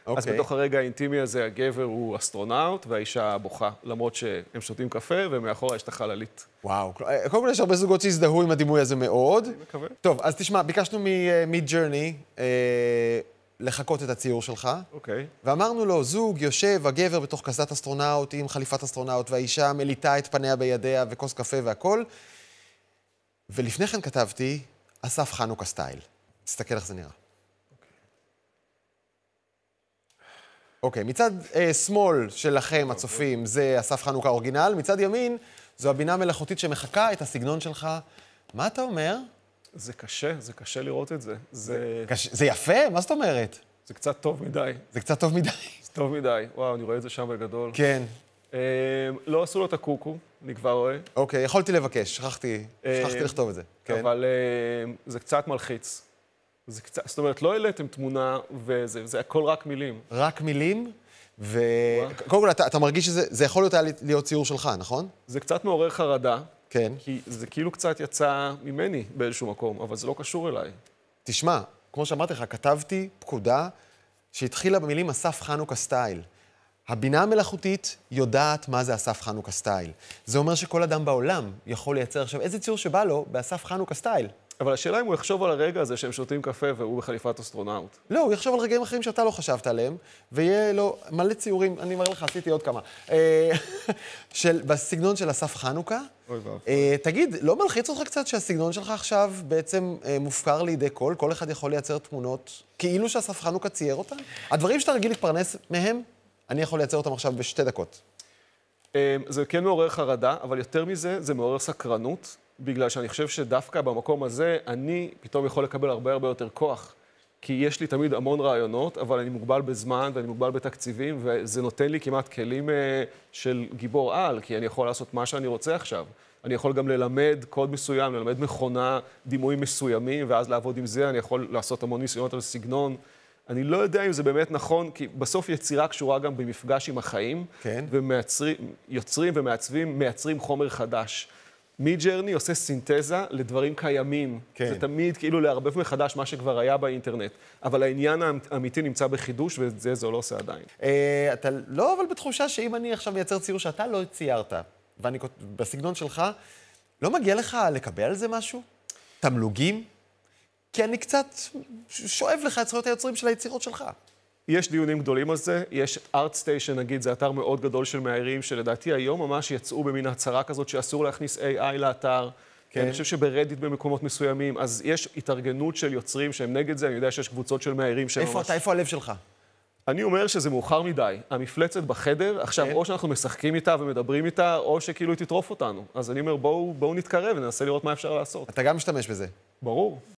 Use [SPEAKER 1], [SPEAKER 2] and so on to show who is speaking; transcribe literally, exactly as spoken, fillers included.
[SPEAKER 1] אז בתוך הרגע האינטימי הזה, הגבר הוא אסטרונאוט והאישה בוכה, למרות שהם שותים קפה ומאחורה יש את החללית.
[SPEAKER 2] וואו, קודם כל יש הרבה זוגות שהזדהו עם הדימוי הזה מאוד.
[SPEAKER 1] אני מקווה.
[SPEAKER 2] טוב, אז תשמע, ביקשנו מ-Midjourney לחכות את הציור שלך.
[SPEAKER 1] אוקיי.
[SPEAKER 2] ואמרנו לו, זוג יושב, הגבר בתוך קסדת אסטרונאוט עם חליפת אסטרונאוט, והאישה מליטה את פניה בידיה וכוס קפה והכל. ולפני כן כתבתי, אסף חנוכה סטייל. תסתכל איך זה נראה. אוקיי, מצד אה, שמאל שלכם, הצופים, זה אסף חנוכה אורגינל, מצד ימין, זו הבינה מלאכותית שמחקה את הסגנון שלך. מה אתה אומר?
[SPEAKER 1] זה קשה, זה קשה לראות את זה. זה,
[SPEAKER 2] קש... זה יפה? מה זאת אומרת?
[SPEAKER 1] זה קצת טוב מדי.
[SPEAKER 2] זה קצת טוב מדי.
[SPEAKER 1] זה טוב מדי. וואו, אני רואה את זה שם בגדול.
[SPEAKER 2] כן.
[SPEAKER 1] אה, לא עשו לו את הקוקו, אני כבר רואה.
[SPEAKER 2] אוקיי, יכולתי לבקש, שכחתי,
[SPEAKER 1] אה,
[SPEAKER 2] שכחתי לכתוב את זה. כן.
[SPEAKER 1] אבל אה, זה קצת מלחיץ. זה קצת, זאת אומרת, לא העליתם תמונה וזה, זה הכל רק מילים.
[SPEAKER 2] רק מילים, וקודם כל, אתה, אתה מרגיש שזה זה יכול להיות, להיות ציור שלך, נכון?
[SPEAKER 1] זה קצת מעורר חרדה.
[SPEAKER 2] כן.
[SPEAKER 1] כי זה כאילו קצת יצא ממני באיזשהו מקום, אבל זה לא קשור אליי.
[SPEAKER 2] תשמע, כמו שאמרתי לך, כתבתי פקודה שהתחילה במילים אסף חנוכה סטייל. הבינה המלאכותית יודעת מה זה אסף חנוכה סטייל. זה אומר שכל אדם בעולם יכול לייצר עכשיו איזה ציור שבא לו באסף חנוכה סטייל.
[SPEAKER 1] אבל השאלה אם הוא יחשוב על הרגע הזה שהם שותים קפה והוא בחליפת אסטרונאוט.
[SPEAKER 2] לא, הוא יחשוב על רגעים אחרים שאתה לא חשבת עליהם, ויהיה לו מלא ציורים, אני אומר לך, עשיתי עוד כמה, של, בסגנון של אסף חנוכה.
[SPEAKER 1] אוי ואב.
[SPEAKER 2] תגיד, לא מלחיץ אותך קצת שהסגנון שלך עכשיו בעצם מופקר לידי כל? כל אחד יכול לייצר תמונות כאילו שאסף חנוכה צייר אותן? הדברים שאתה רגיל להתפרנס מהם, אני יכול לייצר אותם עכשיו בשתי דקות.
[SPEAKER 1] זה כן מעורר חרדה, אבל יותר מזה, זה מעורר סקרנות. בגלל שאני חושב שדווקא במקום הזה, אני פתאום יכול לקבל הרבה הרבה יותר כוח. כי יש לי תמיד המון רעיונות, אבל אני מוגבל בזמן ואני מוגבל בתקציבים, וזה נותן לי כמעט כלים של גיבור על, כי אני יכול לעשות מה שאני רוצה עכשיו. אני יכול גם ללמד קוד מסוים, ללמד מכונה, דימויים מסוימים, ואז לעבוד עם זה, אני יכול לעשות המון ניסיונות על סגנון. אני לא יודע אם זה באמת נכון, כי בסוף יצירה קשורה גם במפגש עם החיים,
[SPEAKER 2] כן.
[SPEAKER 1] ויוצרים ומעצבים, מייצרים חומר חדש. מידג'רני עושה סינתזה לדברים קיימים.
[SPEAKER 2] כן.
[SPEAKER 1] זה תמיד כאילו לערבב מחדש מה שכבר היה באינטרנט. אבל העניין האמיתי נמצא בחידוש, וזה זה לא עושה עדיין.
[SPEAKER 2] אה, אתה לא, אבל בתחושה שאם אני עכשיו מייצר ציור שאתה לא ציירת, ואני בסגנון שלך, לא מגיע לך לקבל על זה משהו? תמלוגים? כי אני קצת שואב לך את זכויות היוצרים של היצירות שלך.
[SPEAKER 1] יש דיונים גדולים על זה, יש ArtStation, נגיד, זה אתר מאוד גדול של מאיירים, שלדעתי היום ממש יצאו במין הצהרה כזאת שאסור להכניס איי איי לאתר. כן. אני חושב שברדיט במקומות מסוימים, אז יש התארגנות של יוצרים שהם נגד זה, אני יודע שיש קבוצות של מאיירים שהם
[SPEAKER 2] איפה
[SPEAKER 1] ממש...
[SPEAKER 2] אתה, איפה הלב שלך?
[SPEAKER 1] אני אומר שזה מאוחר מדי. המפלצת בחדר, עכשיו,
[SPEAKER 2] כן.
[SPEAKER 1] או שאנחנו משחקים איתה ומדברים איתה, או שכאילו היא תטרוף אותנו. אז אני אומר, בואו, בואו נתקרב וננסה לראות מה אפשר לעשות.
[SPEAKER 2] אתה גם משתמש בזה.
[SPEAKER 1] ברור.